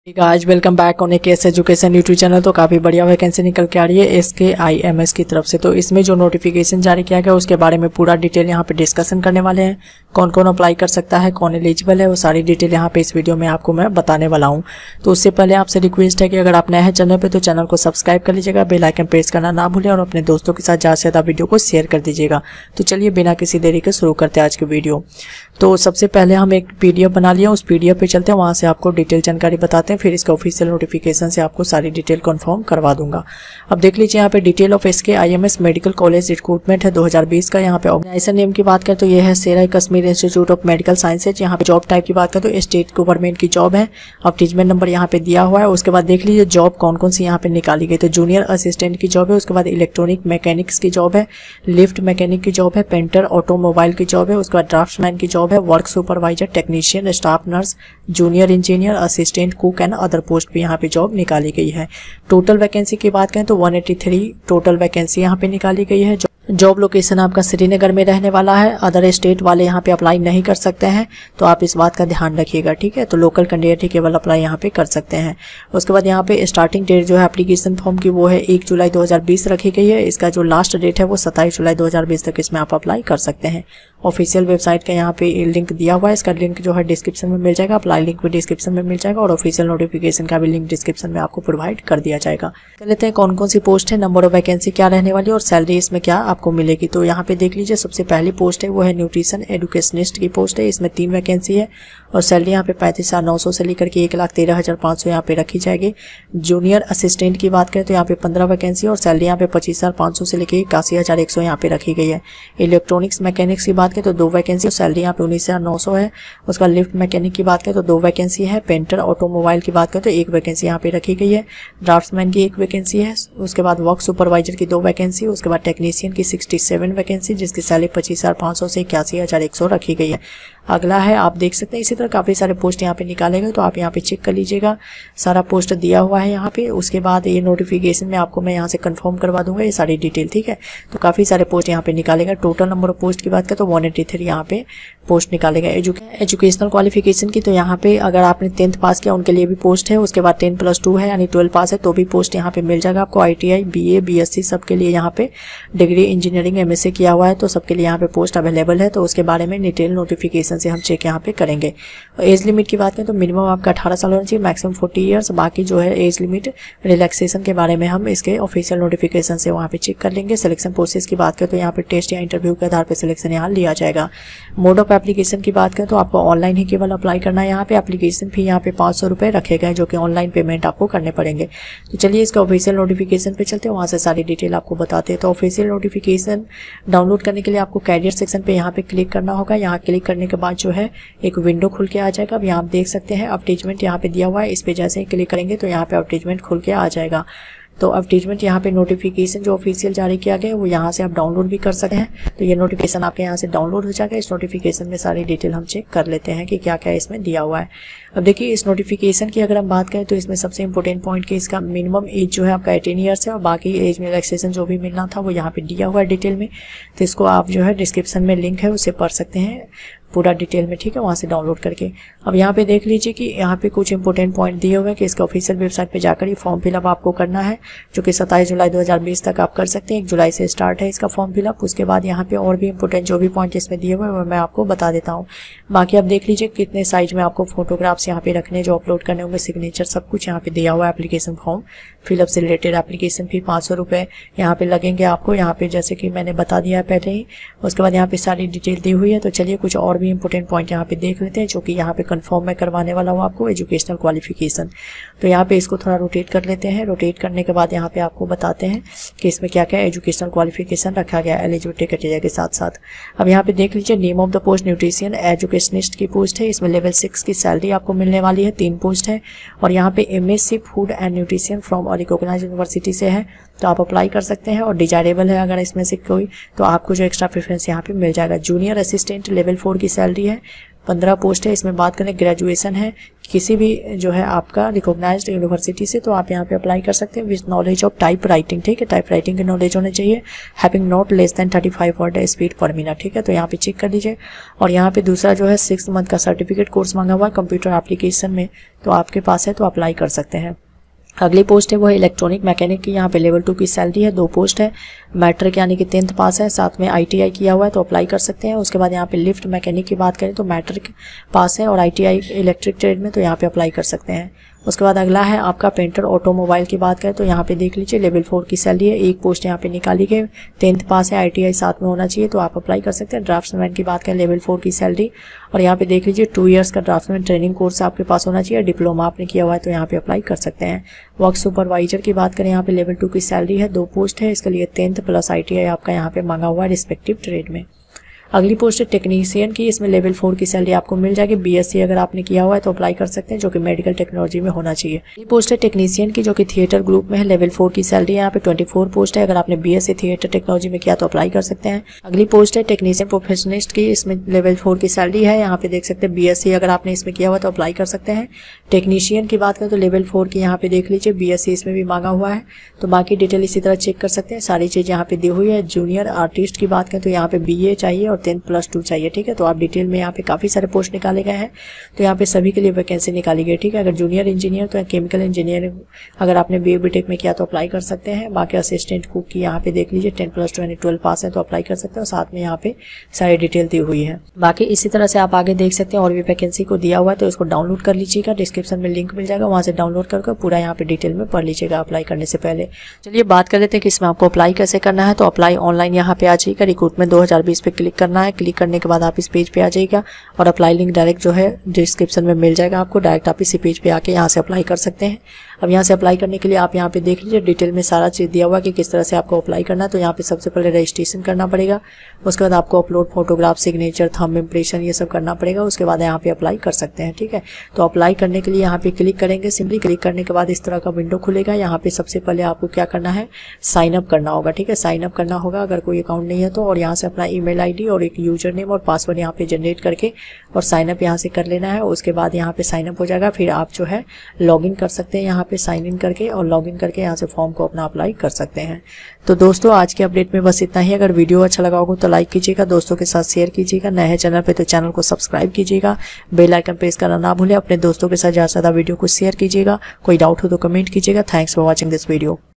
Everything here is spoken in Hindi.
आज welcome back on KS education YouTube channel. तो काफ़ी बढ़िया वैकेंसी निकल के आ रही है SKIMS की तरफ से। तो इसमें जो नोटिफिकेशन जारी किया गया उसके बारे में पूरा डिटेल यहाँ पे डिस्कशन करने वाले हैं। कौन कौन अप्लाई कर सकता है, कौन एलिजिबल है, वो सारी डिटेल यहाँ पे इस वीडियो में आपको मैं बताने वाला हूँ। तो उससे पहले आपसे रिक्वेस्ट है कि अगर आप नए हैं चैनल पर तो चैनल को सब्सक्राइब कर लीजिएगा, बेल आइकन प्रेस करना ना भूलें और अपने दोस्तों के साथ ज़्यादा से ज़्यादा वीडियो को शेयर कर दीजिएगा। तो चलिए बिना किसी देरी के शुरू करते हैं आज की वीडियो। तो सबसे पहले हम एक PDF बना लिया, उस PDF पे चलते हैं, वहाँ से आपको डिटेल जानकारी बताते हैं, फिर इसका ऑफिशियल नोटिफिकेशन से आपको सारी डिटेल कंफर्म करवा दूंगा। अब देख लीजिए यहाँ पे detail of SKIMS medical college recruitment है 2020 का। यहाँ पे ऑर्गेनाइजेशन नेम की बात करें तो ये है Sher Kashmir institute of medical sciences. यहाँ पे जॉब टाइप की बात करें तो स्टेट गवर्नमेंट की जॉब है। अपॉइंटमेंट नंबर यहाँ पे दिया हुआ है। उसके बाद देख लीजिए जॉब कौन कौन सी यहाँ पे निकाली गई। तो जूनियर असिस्टेंट की जॉब है, उसके बाद इलेक्ट्रॉनिक मैकेनिक्स की जॉब है, लिफ्ट मैकेनिक की जॉब है, पेंटर ऑटोमोबाइल की जॉब है, उसके बाद ड्राफ्ट्समैन की जॉब है, work supervisor, technician, staff nurse, junior engineer, assistant cook and other post भी यहाँ पे जॉब निकाली गई है। टोटल वैकेंसी की बात करें तो 183 टोटल वैकेंसी यहाँ पे निकाली गई है। जॉब लोकेशन आपका श्रीनगर में रहने वाला है। अदर स्टेट वाले यहाँ पे अप्लाई नहीं कर सकते हैं, तो आप इस बात का ध्यान रखिएगा, ठीक है। तो लोकल कैंडिडेट ही केवल अप्लाई यहाँ पे कर सकते हैं। उसके बाद यहाँ पे स्टार्टिंग डेट जो है एप्लीकेशन फॉर्म की वो है 1 जुलाई 2020 रखी गई है। इसका जो लास्ट डेट है वो 27 जुलाई 2020 तक इसमें आप अप्लाई कर सकते हैं। ऑफिशियल वेबसाइट का यहाँ पे लिंक दिया हुआ है, इसका लिंक जो है डिस्क्रिप्शन में मिल जाएगा, अप्लाई लिंक भी डिस्क्रिप्शन में मिल जाएगा और ऑफिशियल नोटिफिकेशन का भी लिंक डिस्क्रिप्शन में आपको प्रोवाइड कर दिया जाएगा। चल लेते हैं कौन कौन सी पोस्ट है, नंबर ऑफ वैकेंसी क्या रहने वाली है और सैलरी इसमें क्या आपको मिलेगी। तो यहाँ पे देख लीजिए सबसे पहली पोस्ट है वो है न्यूट्रिशन एडुकेशनिस्ट की पोस्ट है। इसमें 3 वैकेंसी है और सैलरी यहाँ पे 35,900 से लेकर के 1,13,500 यहाँ पे रखी जाएगी। जूनियर असिस्टेंट की बात करें तो यहाँ पे 15 वैकेंसी और सैलरी यहाँ पे 25,500 से लेकर 81,100 यहाँ पे रखी गई है। इलेक्ट्रॉनिक्स मैकेनिक्स की बात करें तो 2 वैकेंसी और सैलरी यहाँ पे 19,900 है। उसका लिफ्ट मैकेनिक की बात करें तो 2 वैकेंसी है। पेंटर ऑटोमोबाइल की बात करें तो 1 वैकेंसी यहाँ पे रखी गई है। ड्राफ्ट्समैन की 1 वैकेंसी है। उसके बाद वर्क सुपरवाइजर की 2 वैकेंसी। उसके बाद टेक्नीशियन की 67 वैकेंसी जिसकी सैलरी 25,500 से 81,100 रखी गई है। अगला है आप देख सकते हैं इसी तरह काफ़ी सारे पोस्ट यहाँ पे निकाले गए, तो आप यहाँ पे चेक कर लीजिएगा, सारा पोस्ट दिया हुआ है यहाँ पे। उसके बाद ये नोटिफिकेशन में आपको मैं यहाँ से कंफर्म करवा दूंगा ये सारी डिटेल, ठीक है। तो काफ़ी सारे पोस्ट यहाँ पे निकाले गए। टोटल नंबर ऑफ पोस्ट की बात करें तो 183 यहाँ पे पोस्ट निकाले गए। एजुकेशनल क्वालिफिकेशन की तो यहाँ पे अगर आपने 10th पास किया उनके लिए भी पोस्ट है। उसके बाद 10+2 है यानी 12 पास है तो भी पोस्ट यहाँ पे मिल जाएगा आपको। ITI BA BSc सबके लिए यहाँ पे, डिग्री इंजीनियरिंग MSc किया हुआ है तो सबके लिए यहाँ पे पोस्ट अवेलेबल है। तो उसके बारे में डिटेल नोटिफिकेशन से हम चेक यहाँ पे करेंगे। एज लिमिट की बात करें तो मिनिमम आपका 18 साल होना चाहिए, मैक्सिमम 40 ईयर्स। बाकी जो है एज लिमिट रिलैक्सेशन के बारे में हम इसके ऑफिशियल नोटिफिकेशन से वहाँ पे चेक कर लेंगे। सिलेक्शन प्रोसेस की बात करें तो यहाँ पे टेस्ट या इंटरव्यू के आधार पर सिलेक्शन यहाँ लिया जाएगा। मोड ऑफ एप्लीकेशन की बात करें तो आपको ऑनलाइन ही केवल अप्लाई करना है। यहाँ पे एप्लीकेशन फी यहाँ पे 500 रुपये रखे गए जो कि ऑनलाइन पेमेंट आपको करने पड़ेंगे। तो चलिए इसका ऑफिशियल नोटिफिकेशन पे चलते हैं, वहाँ से सारी डिटेल आपको बताते हैं। तो ऑफिशियल नोटिफिकेशन डाउनलोड करने के लिए आपको कैरियर सेक्शन पे यहाँ पे क्लिक करना होगा। यहाँ क्लिक करने के बाद जो है एक विंडो खुल के आ जाएगा। अब यहाँ आप देख सकते हैं एडवर्टाइजमेंट यहाँ पे दिया हुआ है, इस पे जैसे ही क्लिक करेंगे तो यहाँ पे एडवर्टाइजमेंट खुल के आ जाएगा। तो एडवर्टाइजमेंट यहाँ पे नोटिफिकेशन जो ऑफिशियल जारी किया गया है वो यहाँ से आप डाउनलोड भी कर सकते हैं। तो ये नोटिफिकेशन आपके यहाँ से डाउनलोड हो जाएगा। इस नोटिफिकेशन में सारी डिटेल हम चेक कर लेते हैं कि क्या क्या इसमें दिया हुआ है। अब देखिए इस नोटिफिकेशन की अगर हम बात करें तो इसमें सबसे इंपॉर्टेंट पॉइंट कि इसका मिनिमम एज जो है आपका 18 ईयर्स है और बाकी एज में रिलैक्सेशन जो भी मिलना था वो यहाँ पे दिया हुआ है डिटेल में। तो इसको आप जो है डिस्क्रिप्शन में लिंक है उससे पढ़ सकते हैं पूरा डिटेल में, ठीक है, वहाँ से डाउनलोड करके। अब यहाँ पे देख लीजिए कि यहाँ पे कुछ इंपॉर्टेंट पॉइंट दिए हुए हैं कि इसका ऑफिशियल वेबसाइट पे जाकर ये फॉर्म फिलअप आपको करना है, जो कि 27 जुलाई 2020 तक आप कर सकते हैं। 1 जुलाई से स्टार्ट है इसका फॉर्म फिलअप। उसके बाद यहाँ पे और भी इंपॉर्टेंट जो भी पॉइंट इसमें दिए हुए हैं वो मैं आपको बता देता हूँ। बाकी आप देख लीजिए कितने साइज में आपको फोटोग्राफ्स यहाँ पे रखने जो अपलोड करने होंगे, सिग्नेचर सब कुछ यहाँ पे दिया हुआ है। एप्लीकेशन फॉर्म फिलअप से रिलेटेड एप्लीकेशन फी 500 रुपये यहाँ पे लगेंगे आपको, यहाँ पे जैसे कि मैंने बता दिया है पहले ही। उसके बाद यहाँ पे सारी डिटेल दी हुई है। तो चलिए कुछ और भी इंपॉर्टेंट पॉइंट यहाँ पे देख लेते हैं जो कि यहाँ पे कंफर्म मैं करवाने वाला हूँ आपको। एजुकेशनल क्वालिफिकेशन तो यहाँ पे इसको थोड़ा रोटेट कर लेते हैं। रोटेट करने के बाद यहाँ पे आपको बताते हैं कि इसमें क्या क्या एजुकेशनल क्वालिफिकेशन रखा गया है एलिजिबिलिटी क्राइटेरिया के साथ साथ। अब यहाँ पे देख लीजिए name of the post nutrition educationist की पोस्ट है। इसमें लेवल 6 की सैलरी आपको मिलने वाली है। 3 पोस्ट है और यहाँ पे MSc food and nutrition from recognised university से है तो आप अप्लाई कर सकते हैं और डिजायरेबल है अगर इसमें से कोई तो आपको जो एक्स्ट्रा प्रेफरेंस यहाँ पे मिल जाएगा। जूनियर असिस्टेंट लेवल 4 की सैलरी है। 15 पोस्ट है। इसमें बात करें ग्रेजुएशन है किसी भी जो है आपका रिकॉग्नाइज्ड यूनिवर्सिटी से, तो आप यहाँ पे अप्लाई कर सकते हैं with knowledge of type writing, ठीक है, टाइप राइटिंग की नॉलेज होनी चाहिए, having not less than 35 word speed per minute, ठीक है, तो यहाँ पे चेक कर लीजिए। और यहाँ पे दूसरा जो है 6 मंथ का सर्टिफिकेट कोर्स मांगा हुआ है कंप्यूटर एप्लीकेशन में, तो आपके पास है तो अप्लाई कर सकते हैं। अगली पोस्ट है वो है इलेक्ट्रॉनिक मैकेनिक की, यहाँ पे लेवल 2 की सैलरी है, 2 पोस्ट है, मैट्रिक यानी कि 10th पास है, साथ में ITI किया हुआ है तो अप्लाई कर सकते हैं। उसके बाद यहाँ पे लिफ्ट मैकेनिक की बात करें तो मैट्रिक पास है और ITI इलेक्ट्रिक ट्रेड में, तो यहाँ पे अप्लाई कर सकते हैं। उसके बाद अगला है आपका पेंटर ऑटोमोबाइल की बात करें तो यहाँ पे देख लीजिए लेवल 4 की सैलरी है, 1 पोस्ट यहाँ पे निकाली गई, 10th पास है, ITI साथ में होना चाहिए तो आप अप्लाई कर सकते हैं। ड्राफ्ट्समैन की बात करें लेवल 4 की सैलरी, और यहाँ पे देख लीजिए 2 इयर्स का ड्राफ्ट्समैन ट्रेनिंग कोर्स आपके पास होना चाहिए, डिप्लोमा आपने किया हुआ है तो यहाँ पे अप्लाई कर सकते हैं। वर्क सुपरवाइजर की बात करें यहाँ पे लेवल 2 की सैलरी है, 2 पोस्ट है, इसके लिए 10th प्लस ITI आपका यहाँ पे मांगा हुआ है रिस्पेक्टिव ट्रेड में। अगली पोस्ट है टेक्नीशियन की, इसमें लेवल 4 की सैलरी आपको मिल जाएगी, BSc अगर आपने किया हुआ है तो अप्लाई कर सकते हैं, जो कि मेडिकल टेक्नोलॉजी में होना चाहिए। अगली पोस्ट है टेक्नीशियन की जो कि थिएटर ग्रुप में है, लेवल 4 की सैलरी है, यहाँ पे 24 पोस्ट है, अगर आपने BSc थिएटर टेक्नोलॉजी में किया तो अप्लाई कर सकते हैं। अगली पोस्ट है टेक्नीशियन प्रोफेशनलिस्ट की, इसमें लेवल 4 की सैलरी है, यहाँ पे देख सकते हैं BSc अगर आपने इसमें किया हुआ तो अप्लाई कर सकते हैं। टेक्नीशियन की बात करें तो लेवल 4 की यहाँ पे देख लीजिए BSc इसमें भी मांगा हुआ है, तो बाकी डिटेल इसी तरह चेक कर सकते हैं, सारी चीज यहाँ पे दी हुई है। जूनियर आर्टिस्ट की बात करें तो यहाँ पे BA चाहिए और 10+2 चाहिए, ठीक है, तो आप डिटेल में यहाँ पे काफी सारे पोस्ट निकाले गए हैं, तो यहाँ पे सभी के लिए वैकेंसी निकाली गई, ठीक है। अगर जूनियर इंजीनियर तो केमिकल इंजीनियरिंग अगर आपने BA BTech में किया तो अप्लाई कर सकते हैं। बाकी असिस्टेंट कुक की यहाँ पे देख लीजिए 10+2 यानी 12 पास है तो अप्लाई कर सकते हैं, और साथ में यहाँ पे सारी डिटेल दी हुई है। बाकी इसी तरह से आप आगे देख सकते हैं और भी वैकेंसी को दिया हुआ है, तो इसको डाउनलोड कर लीजिएगा, डिस्क्रिप्शन में लिंक मिल जाएगा, वहां से डाउनलोड करके पूरा यहाँ पे डिटेल में पढ़ लीजिएगा अप्लाई करने से पहले। चलिए बात कर लेते हैं कि इसमें आपको अप्लाई कैसे करना है। तो अप्लाई ऑनलाइन यहाँ पे आ जाइएगा, रिक्रूटमेंट 2020 पे क्लिक करना है, क्लिक करने के बाद आप इस पेज पे आ जाइएगा और अप्लाई लिंक डायरेक्ट जो है डिस्क्रिप्शन में मिल जाएगा आपको, डायरेक्ट आप इसी पेज पे आके यहाँ से अप्लाई कर सकते हैं। अब यहाँ से अप्लाई करने के लिए आप यहाँ पे देख लीजिए डिटेल में सारा चीज दिया हुआ कि किस तरह से आपको अप्लाई करना है। तो यहाँ पे सबसे पहले रजिस्ट्रेशन करना पड़ेगा, उसके बाद आपको upload photograph, signature, thumb impression ये सब करना पड़ेगा, उसके बाद यहाँ पे अप्लाई कर सकते हैं, ठीक है। तो अप्लाई करने के लिए यहाँ पे क्लिक करेंगे, सिंपली क्लिक करने के बाद इस तरह का विंडो खुलेगा। यहाँ पे सबसे पहले आपको क्या करना है, साइन अप करना होगा, ठीक है, साइन अप करना होगा अगर कोई अकाउंट नहीं है तो, और यहाँ से अपना ईमेल ID और एक यूजर नेम और पासवर्ड यहाँ पे जनरेट करके और साइन अप यहाँ से कर लेना है। उसके बाद यहाँ पे साइन अप हो जाएगा, फिर आप जो है लॉग इन कर सकते हैं यहाँ पे साइन इन करके, और लॉग इन करके यहाँ से फॉर्म को अपना अप्लाई कर सकते हैं। तो दोस्तों आज के अपडेट में बस इतना ही। अगर वीडियो अच्छा लगा होगा तो लाइक कीजिएगा, दोस्तों के साथ शेयर कीजिएगा, नए हैं चैनल पे तो चैनल को सब्सक्राइब कीजिएगा, बेल आइकन प्रेस करना ना भूलें, अपने दोस्तों के साथ ज़्यादा से ज़्यादा वीडियो को शेयर कीजिएगा। कोई डाउट हो तो कमेंट कीजिएगा। Thanks for watching this video.